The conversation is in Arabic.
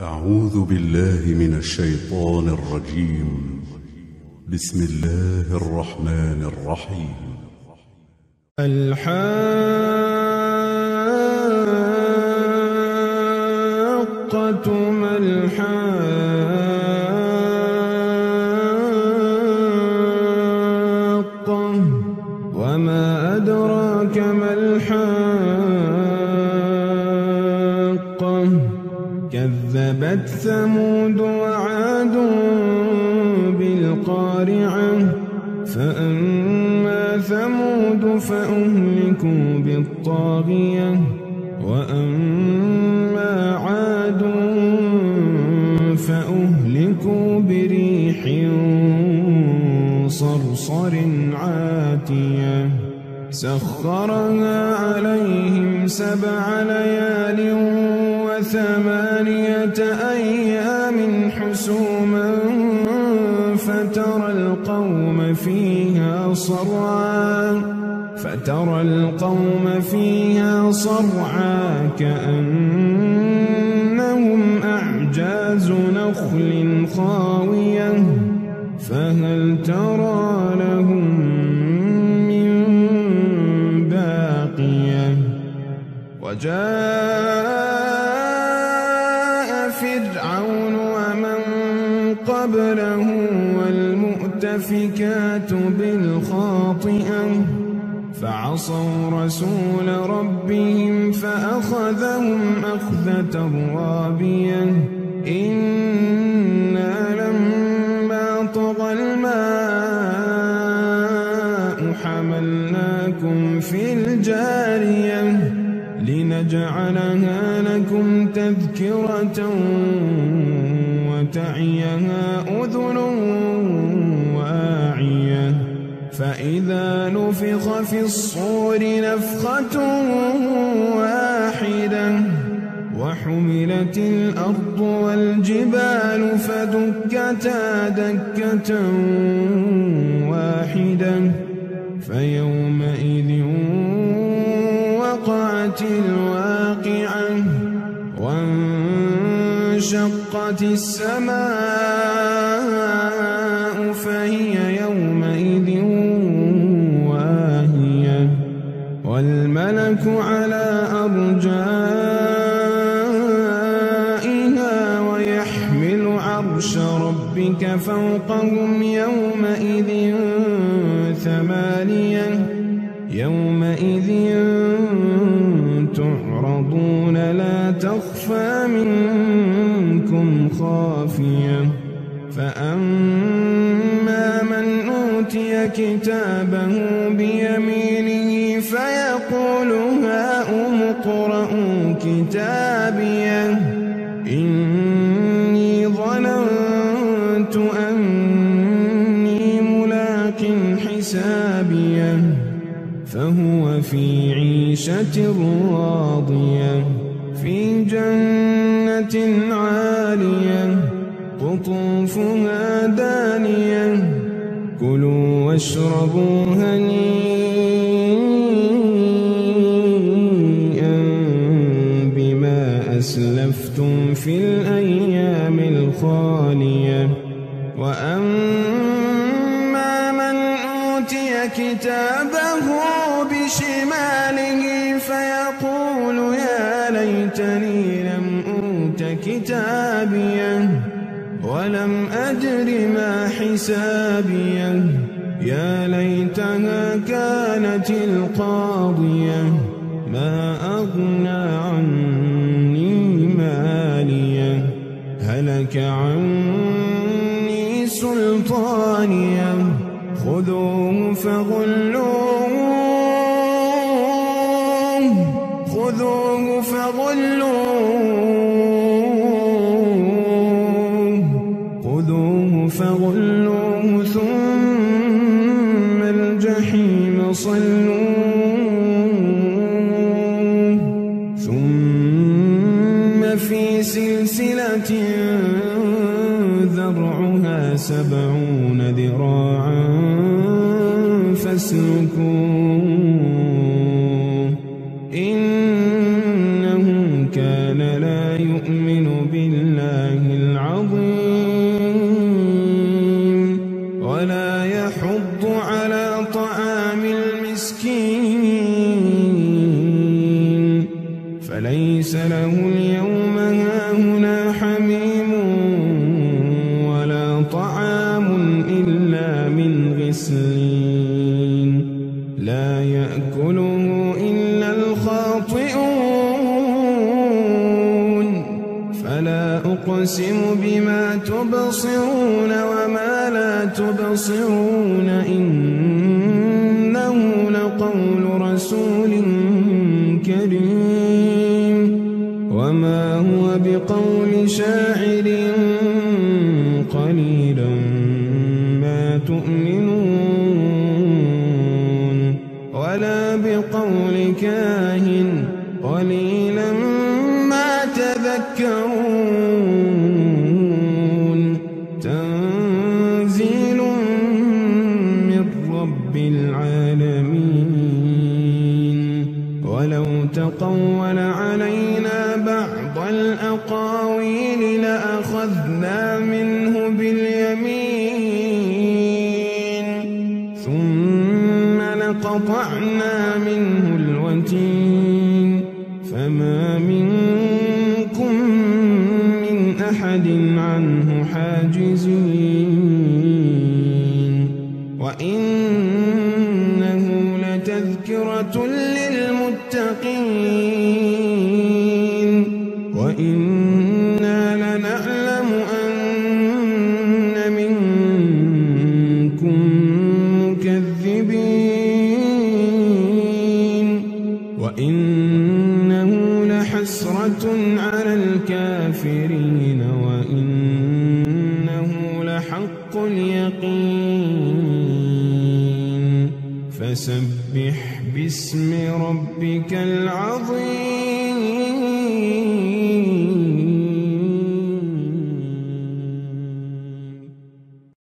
أعوذ بالله من الشيطان الرجيم. بسم الله الرحمن الرحيم. الحاقة ما الحاقة وما أدراك ما الحاقة كذبت ثمود وعاد بالقارعة فأما ثمود فأهلكوا بالطاغية وأما عاد فأهلكوا بريح صرصر عاتية سخرها عليهم 7 ليال و8 أيام حسوما فترى القوم فيها صرعى كأنهم أعجاز نخل خاوية فهل ترى لهم من باقية وجاء فرعون ومن قبله والمؤتفكات بالخاطئة فعصوا رسول ربهم فأخذهم أخذة رابية إنا لما طغى الماء حملناكم في الجارية لنجعلها لكم تذكرة وتعيها أذن واعية فإذا نفخ في الصور نفخة واحدة وحملت الأرض والجبال فدكتا دكة واحدة فيومئذ وقعت الواقعة وانشقت السماء فهي يومئذ واهية والملك على أرجائها ويحمل عرش ربك فوقهم يومئذ 8 يومئذ تعرضون لا تخفى منكم خافية فأما من أوتي كتابه بيمينه فيقول هاؤم اقرءوا كتابيه إني ظننت أني ملاق حسابيه فهو في عيشة راضية في جنة عالية قطوفها دانية كلوا واشربوا هنيئا بما أسلفتم في الأيام الخالية وأما من أوتي كتابه بشماله فيقول يا ليتني لم أوت كتابيه ولم أدر ما حسابيه يا ليتها كانت القاضية ما أغنى عني ماليه هلك عني سلطانيه خذوه فغلوه ثم الجحيم صلوه ثم في سلسلة ذرعها 70 ذراعا فاسلكوه إنه كان لا يؤمن بالله بالله العظيم ولا يحض على طعام المسكين فليس له اليوم هاهنا حميم ولا طعام إلا من غسلين لا يأكله إلا الخاطئون فلا أقسم بما تبصرون وما لا تبصرون إنه لقول رسول كريم وما هو بقول شاعر قليلا ما تؤمنون ولا بقول كاهن قليلا ما تذكرون تنزيل من رب العالمين ولو تقول علينا بعض الأقاويل لأخذنا منه باليمين ثم لقطعنا منه الوتين فما منكم من أحد عنه حاجزين وإنه لتذكرة للمتقين وإنا لنعلم أن منكم مكذبين وإنه لحسرة على الكافرين وإنه لحق اليقين فسبح باسم ربك العظيم